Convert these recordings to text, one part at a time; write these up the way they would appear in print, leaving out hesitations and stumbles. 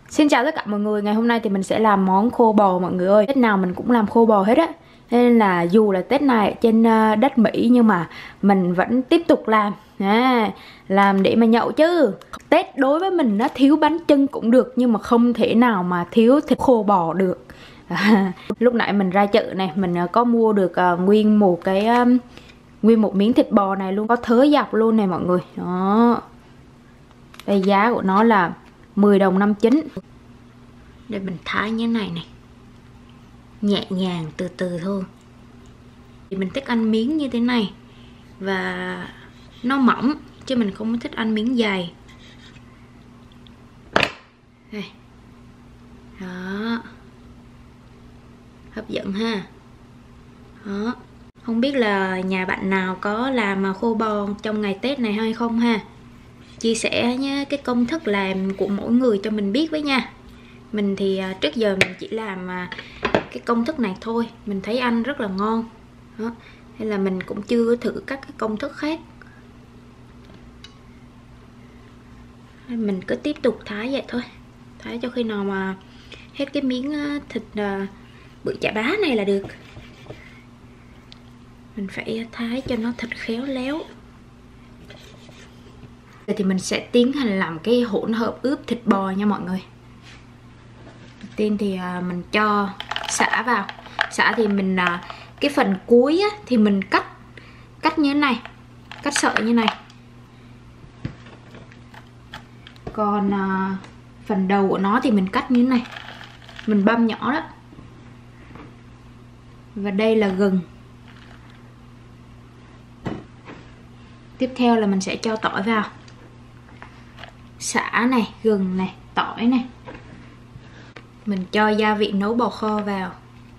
Xin chào tất cả mọi người, ngày hôm nay thì mình sẽ làm món khô bò mọi người ơi. Tết nào mình cũng làm khô bò hết á. Nên là dù là Tết này trên đất Mỹ nhưng mà mình vẫn tiếp tục làm. Làm để mà nhậu chứ. Tết đối với mình nó thiếu bánh chưng cũng được, nhưng mà không thể nào mà thiếu thịt khô bò được. Lúc nãy mình ra chợ này, mình có mua được nguyên một miếng thịt bò này luôn, có thớ dọc luôn này mọi người. Đó. Đây giá của nó là 10 đồng 59. Đây mình thái như này này, nhẹ nhàng từ từ thôi. Thì mình thích ăn miếng như thế này và nó mỏng, chứ mình không thích ăn miếng dày. Đây. Đó. Hấp dẫn ha. Đó. Không biết là nhà bạn nào có làm khô bò trong ngày Tết này hay không ha. Chia sẻ nhé cái công thức làm của mỗi người cho mình biết với nha. Mình thì trước giờ mình chỉ làm cái công thức này thôi, mình thấy ăn rất là ngon. Đó. Nên là mình cũng chưa thử các cái công thức khác. Mình cứ tiếp tục thái vậy thôi, thái cho khi nào mà hết cái miếng thịt bự chả bá này là được. Mình phải thái cho nó thật khéo léo. Giờ thì mình sẽ tiến hành làm cái hỗn hợp ướp thịt bò nha mọi người. Đầu tiên thì mình cho sả vào. Sả thì mình cái phần cuối á, thì mình cắt như thế này, cắt sợi như này. Còn phần đầu của nó thì mình cắt như thế này, mình băm nhỏ đó. Và đây là gừng. Tiếp theo là mình sẽ cho tỏi vào. Sả này, gừng này, tỏi này. Mình cho gia vị nấu bò kho vào.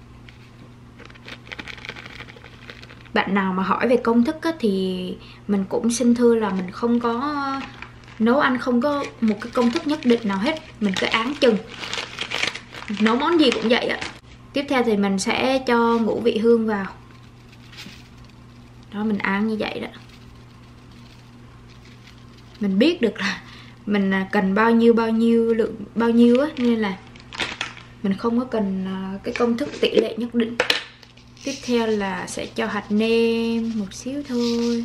Bạn nào mà hỏi về công thức á, thì mình cũng xin thưa là mình không có nấu ăn, không có một cái công thức nhất định nào hết. Mình cứ áng chừng, nấu món gì cũng vậy ạ. Tiếp theo thì mình sẽ cho ngũ vị hương vào. Đó, mình áng như vậy đó. Mình biết được là mình cần bao nhiêu lượng bao nhiêu á, nên là mình không có cần cái công thức tỷ lệ nhất định. Tiếp theo là sẽ cho hạt nêm một xíu thôi.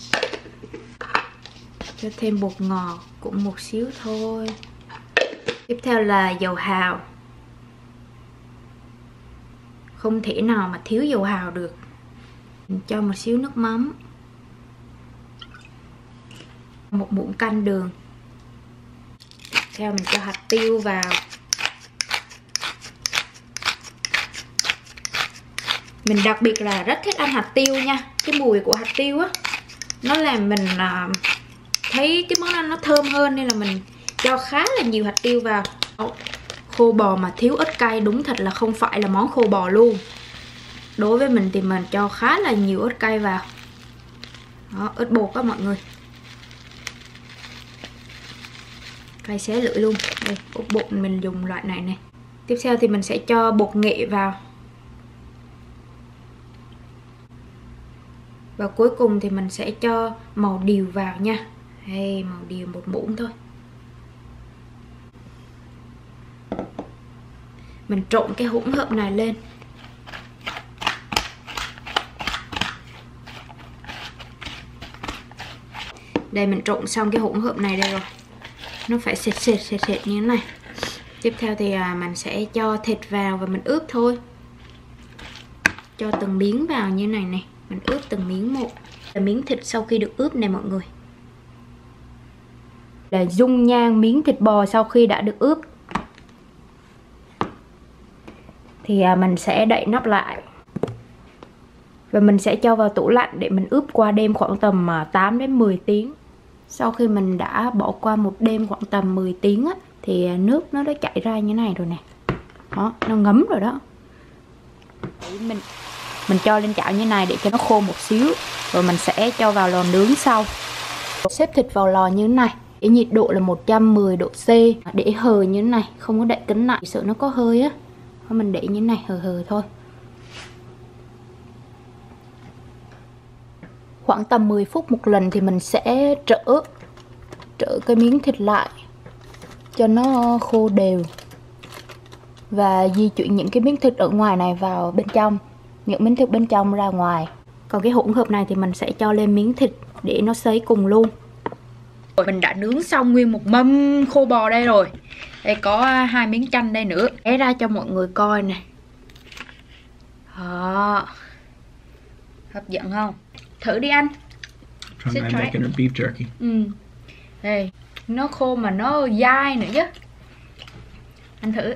Cho thêm bột ngọt cũng một xíu thôi. Tiếp theo là dầu hào. Không thể nào mà thiếu dầu hào được. Mình cho một xíu nước mắm. Một muỗng canh đường. Tiếp theo mình cho hạt tiêu vào. Mình đặc biệt là rất thích ăn hạt tiêu nha. Cái mùi của hạt tiêu á, nó làm mình thấy cái món ăn nó thơm hơn, nên là mình cho khá là nhiều hạt tiêu vào. Khô bò mà thiếu ớt cay đúng thật là không phải là món khô bò luôn. Đối với mình thì mình cho khá là nhiều ớt cay vào. Đó, ớt bột đó mọi người. Cay xé lưỡi luôn. Đây, ớt bột mình dùng loại này này. Tiếp theo thì mình sẽ cho bột nghệ vào. Và cuối cùng thì mình sẽ cho màu điều vào nha. Đây, màu điều một muỗng thôi. Mình trộn cái hỗn hợp này lên. Đây, mình trộn xong cái hỗn hợp này đây rồi. Nó phải sệt như thế này. Tiếp theo thì mình sẽ cho thịt vào và mình ướp thôi. Cho từng miếng vào như này này. Mình ướp từng miếng một. Là miếng thịt sau khi được ướp này mọi người. Là dung nhan miếng thịt bò sau khi đã được ướp. Thì mình sẽ đậy nắp lại. Và mình sẽ cho vào tủ lạnh để mình ướp qua đêm khoảng tầm 8 đến 10 tiếng. Sau khi mình đã bỏ qua một đêm khoảng tầm 10 tiếng á, thì nước nó đã chảy ra như này rồi nè. Đó, nó ngấm rồi đó. Mình cho lên chảo như này để cho nó khô một xíu. Rồi mình sẽ cho vào lò nướng sau. Xếp thịt vào lò như thế này. Cái nhiệt độ là 110 độ C. Để hờ như thế này, không có đậy kính lại, sợ nó có hơi á. Mình để như thế này, hờ thôi. Khoảng tầm 10 phút một lần thì mình sẽ trở cái miếng thịt lại cho nó khô đều và di chuyển những cái miếng thịt ở ngoài này vào bên trong, những miếng thịt bên trong ra ngoài. Còn cái hỗn hợp này thì mình sẽ cho lên miếng thịt để nó sấy cùng luôn. Mình đã nướng xong nguyên một mâm khô bò đây rồi. Đây có 2 miếng chanh đây nữa. Để ra cho mọi người coi nè. Đó. Hấp dẫn không? Thử đi anh. Try making a beef jerky. Đây, nó khô mà nó dai nữa chứ. Anh thử.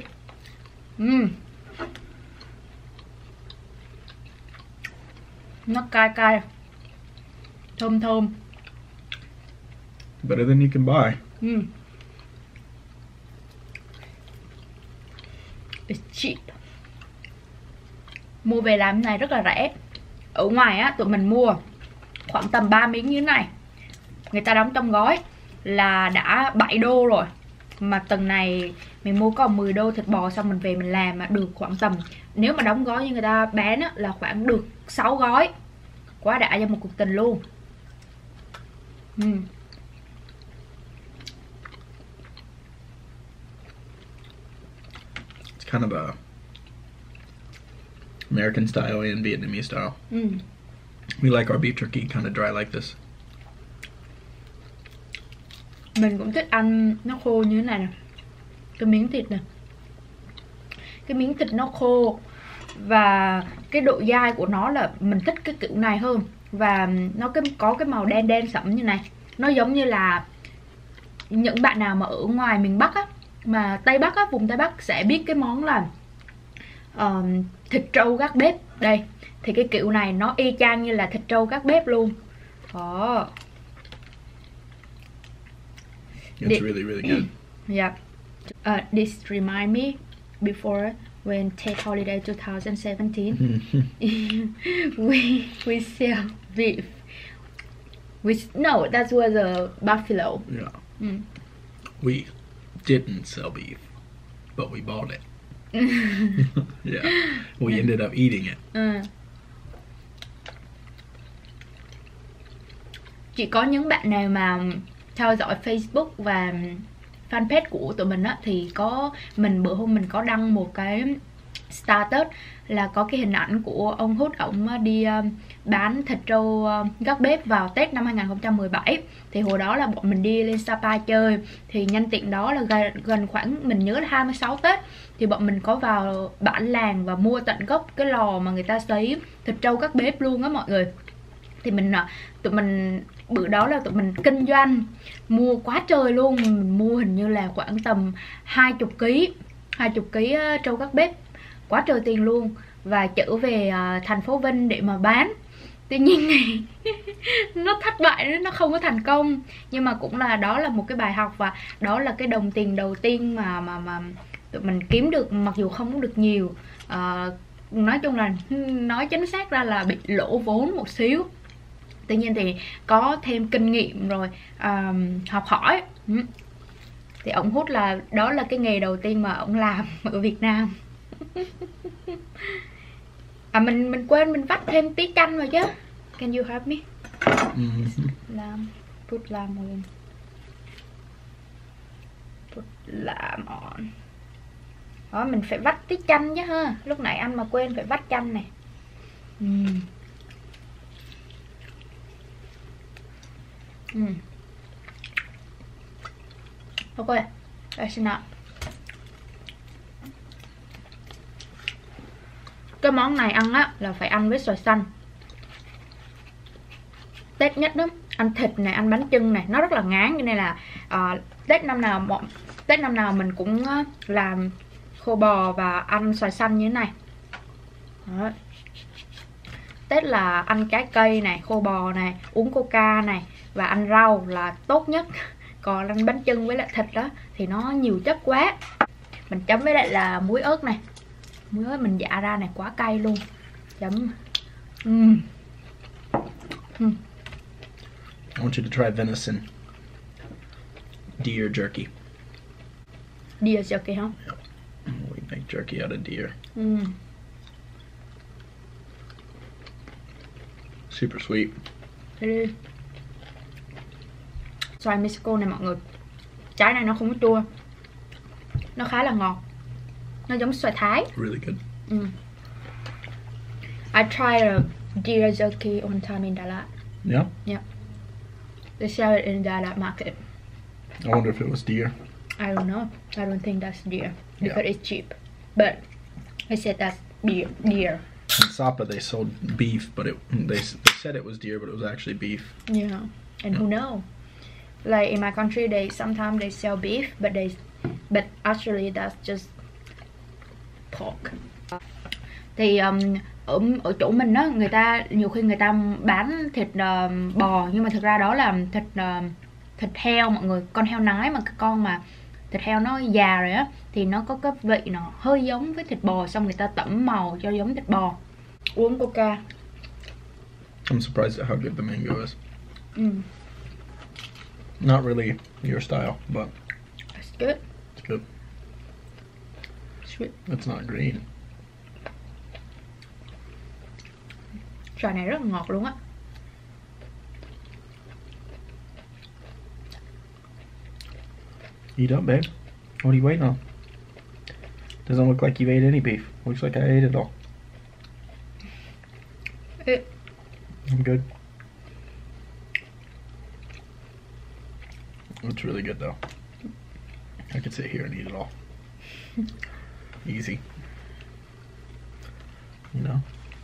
Nó cay cay, thơm thơm. Better than you can buy. It's cheap. Mua về làm cái này rất là rẻ. Ở ngoài á, tụi mình mua khoảng tầm 3 miếng như thế này, người ta đóng trong gói là đã 7 đô rồi. Mà tuần này mình mua có 10 đô thịt bò, xong mình về mình làm mà được khoảng tầm, nếu mà đóng gói như người ta bán á, là khoảng được 6 gói. Quá đã cho một cuộc tình luôn. It's kind of a American style and Vietnamese style. We like our beef jerky kind of dry like this. Mình cũng thích ăn nó khô như thế này nè. Cái miếng thịt nè, cái miếng thịt nó khô và cái độ dai của nó là mình thích cái kiểu này hơn. Và nó có cái màu đen đen sẫm như này. Nó giống như là những bạn nào mà ở ngoài miền Bắc á, mà Tây Bắc á, vùng Tây Bắc sẽ biết cái món là thịt trâu gác bếp. Đây, thì cái kiểu này nó y chang như là thịt trâu gác bếp luôn. Đó. It's really, really good. Yeah. This remind me before when Take Holiday 2017 we sell beef. No, that was a buffalo. Yeah. We didn't sell beef, but we bought it. Yeah. We ended up eating it. Chỉ có những bạn nào mà theo dõi Facebook và fanpage của tụi mình á, thì có bữa hôm mình có đăng một cái status là có cái hình ảnh của ông Hút, ổng đi bán thịt trâu gác bếp vào Tết năm 2017. Thì hồi đó là bọn mình đi lên Sapa chơi, thì nhân tiện đó là gần khoảng, mình nhớ là 26 Tết, thì bọn mình có vào bản làng và mua tận gốc cái lò mà người ta sấy thịt trâu gác bếp luôn á mọi người. Thì tụi mình bữa đó là tụi mình kinh doanh, mua quá trời luôn. Mình mua hình như là khoảng tầm 20 kg trâu gác bếp, quá trời tiền luôn. Và trở về thành phố Vinh để mà bán. Tuy nhiên thì nó thất bại, nó không có thành công. Nhưng mà cũng là đó là một cái bài học, và đó là cái đồng tiền đầu tiên mà tụi mình kiếm được, mặc dù không có được nhiều. Nói chung là nói chính xác ra là bị lỗ vốn một xíu. Tuy nhiên thì có thêm kinh nghiệm rồi, học hỏi. Thì ổng Hút là đó là cái nghề đầu tiên mà ổng làm ở Việt Nam. Mình quên mình vắt thêm tí chanh rồi chứ. Can you help me? Put lamb on. Put lamb on. Đó, mình phải vắt tí chanh chứ ha. Lúc nãy anh mà quên phải vắt chanh này. Ok, that's enough. Cái món này ăn á là phải ăn với xoài xanh. Tết nhất đó, ăn thịt này, ăn bánh chưng này, nó rất là ngán. Cho nên là Tết năm nào mình cũng làm khô bò và ăn xoài xanh như thế này. Đó. Tết là ăn trái cây này, khô bò này, uống coca này và ăn rau là tốt nhất. Còn ăn bánh chưng với lại thịt đó thì nó nhiều chất quá. Mình chấm với lại là muối ớt này. Muối ớt mình dạ ra này, quá cay luôn. Chấm. I want you to try venison deer jerky. Deer jerky hả? Yep. We make jerky out of deer. Super sweet. Đây đi. Xoài Mexico này mọi người. Trái này nó không có chua. Nó khá là ngọt. Nó giống xoài thái. Really good. I tried a deer jerky one time in Dalat. Yeah? Yeah. They sell it in Dalat market. I wonder if it was deer. I don't know. I don't think that's deer. Because Yeah. it's cheap. But I said that's deer. In Sapa they sold beef, but they said it was deer, but it was actually beef. Yeah. And who knows? Like in my country, sometimes they sell beef, but actually that's just pork. Thì ở chỗ mình á, người ta nhiều khi người ta bán thịt bò, nhưng mà thực ra đó là thịt heo mọi người, con heo nái, mà cái con mà thịt heo nó già rồi á thì nó có cái vị nó hơi giống với thịt bò, xong người ta tẩm màu cho giống thịt bò. Uống coca. I'm surprised at how good the mango is. Not really your style, but It's good. it's good. Sweet. It's not green. Xoài này rất là ngọt luôn á. Eat up, babe. What are you waiting on? Doesn't look like you've ate any beef. Looks like I ate it all. I'm good. It's really good though. I could sit here and eat it all. Easy. You know?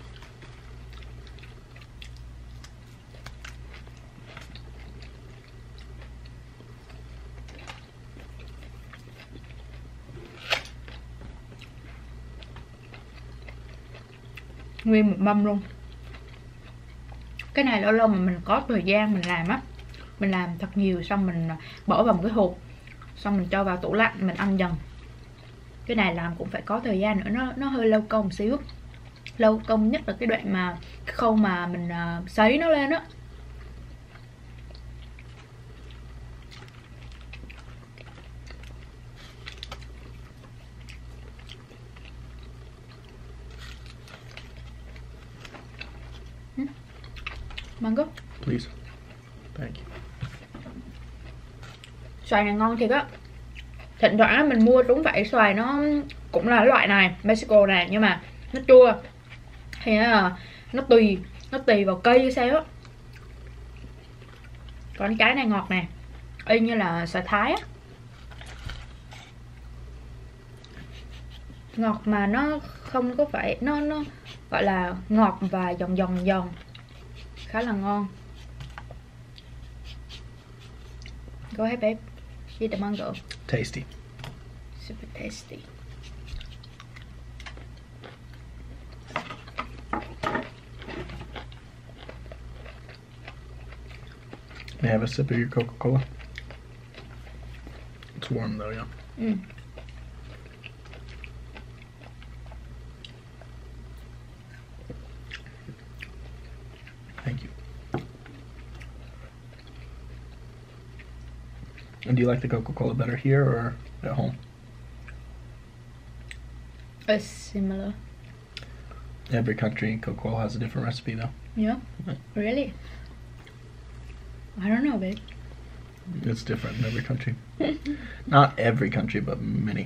Nguyên một mâm luôn. Cái này lâu lâu mà mình có thời gian mình làm á, mình làm thật nhiều xong mình bỏ vào một cái hộp, xong mình cho vào tủ lạnh mình ăn dần. Cái này làm cũng phải có thời gian nữa, nó hơi lâu công một xíu. Lâu công nhất là cái đoạn mà cái khâu mà mình sấy nó lên á. Mango. Please. Thank you. Xoài này ngon thiệt á. Thỉnh thoảng mình mua trúng vảy xoài nó cũng là loại này, Mexico này, nhưng mà nó chua. Thì nó tùy vào cây hay sao á. Còn cái này ngọt nè, y như là xoài thái á. Ngọt mà nó không có phải, nó gọi là ngọt và giòn, khá là ngon. Go ahead, babe. Eat the mango. Tasty. Super tasty. May I have a sip of your Coca-Cola? It's warm though, yeah. Thank you. And do you like the Coca-Cola better here or at home? It's similar. Every country, Coca-Cola has a different recipe though. Yeah? Really? I don't know, babe. It's different in every country. Not every country, but many.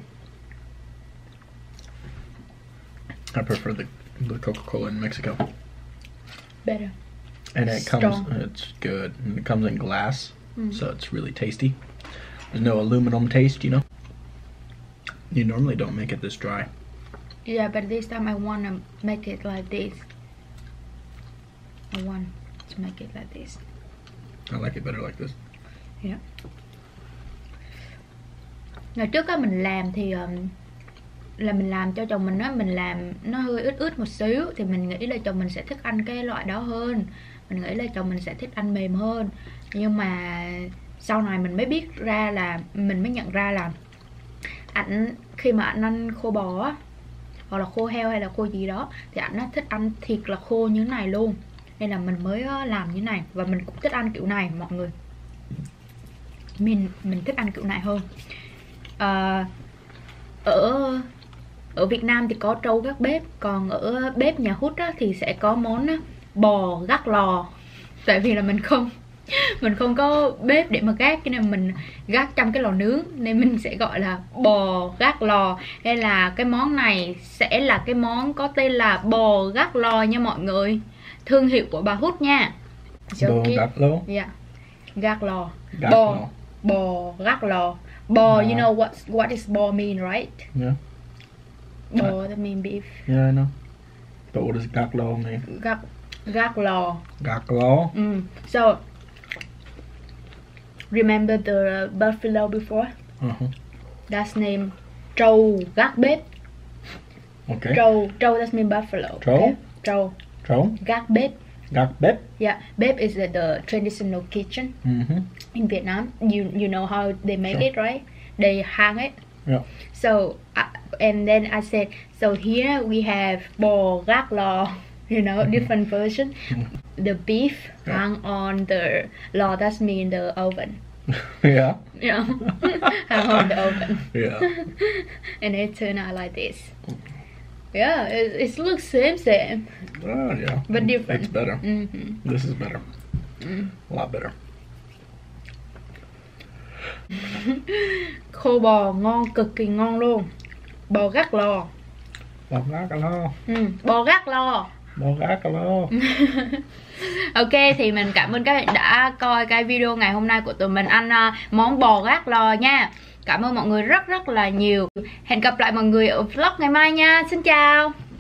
I prefer the Coca-Cola in Mexico. Better. And Strong. it's good. And it comes in glass, so it's really tasty. There's no aluminum taste, you know? You normally don't make it this dry. Yeah, but this time I want to make it like this. I want to make it like this. I like it better like this. Yeah. Ngày trước á mình làm thì là mình làm cho chồng mình á, mình làm nó hơi ướt một xíu thì mình nghĩ là chồng mình sẽ thích ăn cái loại đó hơn. Mình nghĩ là chồng mình sẽ thích ăn mềm hơn. Nhưng mà sau này mình mới biết ra là, mình mới nhận ra là khi mà anh ăn khô bò á, hoặc là khô heo hay là khô gì đó, thì anh nó thích ăn thiệt là khô như thế này luôn. Nên là mình mới làm như thế này. Và mình cũng thích ăn kiểu này mọi người. Mình thích ăn kiểu này hơn. Ở Việt Nam thì có trâu gác bếp. Còn ở bếp nhà Hút á, thì sẽ có món bò gác lò. Tại vì là mình Mình không có bếp để mà gác, cho nên mình gác trong cái lò nướng, nên mình sẽ gọi là bò gác lò. Hay là cái món này sẽ là cái món có tên là bò gác lò nha mọi người, thương hiệu của bà Hút nha. Bò gác lò. Yeah, gác lò. Gác Bò, lò. bò gác lò. Bò, Nah. you know what is bò mean, right? Yeah. Bò that mean beef. Yeah, I know. But what does gác lò mean? Gác lò. Gác lò. So remember the buffalo before? That's name trâu gác bếp. Okay. Trâu that mean buffalo. Trâu? Okay? Trâu. Trâu. Gác bếp. Gác bếp. Yeah, bếp is the traditional kitchen in Vietnam. You know how they make Sure. it, right? They hang it. Yeah. So and then I said, so here we have bò gác lò, you know, different version. The beef hung on the lò, that's mean the oven. Yeah. You know, hung on the oven. Yeah. And it turned out like this. Yeah, it looks same. Oh, yeah. But different. It's better. This is better. A lot better. Khô bò ngon, cực kỳ ngon luôn. Bò gác lò. Bò gác lò. Bò gác lò. Bò gác lò. Ok, thì mình cảm ơn các bạn đã coi cái video ngày hôm nay của tụi mình ăn món bò gác lò nha. Cảm ơn mọi người rất là nhiều. Hẹn gặp lại mọi người ở vlog ngày mai nha. Xin chào.